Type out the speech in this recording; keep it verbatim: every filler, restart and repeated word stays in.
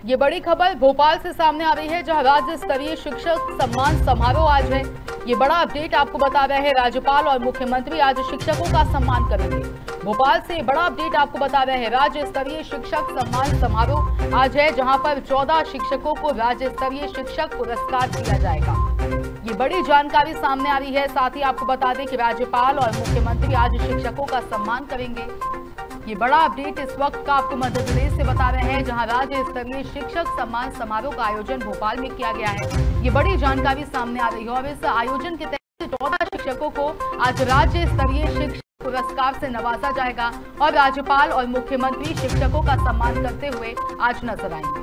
ये बड़ी खबर भोपाल से सामने आ रही है, जहां राज्य स्तरीय शिक्षक सम्मान समारोह आज है। ये बड़ा अपडेट आपको बता रहे हैं, राज्यपाल और मुख्यमंत्री आज शिक्षकों का सम्मान करेंगे। भोपाल से बड़ा अपडेट आपको बता रहे हैं, राज्य स्तरीय शिक्षक सम्मान समारोह आज है, जहां पर चौदह शिक्षकों को राज्य स्तरीय शिक्षक पुरस्कार दिया जाएगा। ये बड़ी जानकारी सामने आ रही है। साथ ही आपको बता दें कि राज्यपाल और मुख्यमंत्री आज शिक्षकों का सम्मान करेंगे। ये बड़ा अपडेट इस वक्त का आपको मध्य प्रदेश से बता रहे हैं, जहां राज्य स्तरीय शिक्षक सम्मान समारोह का आयोजन भोपाल में किया गया है। ये बड़ी जानकारी सामने आ रही है और इस आयोजन के तहत चौदह शिक्षकों को आज राज्य स्तरीय शिक्षक पुरस्कार से नवाजा जाएगा और राज्यपाल और मुख्यमंत्री शिक्षकों का सम्मान करते हुए आज नजर आएंगे।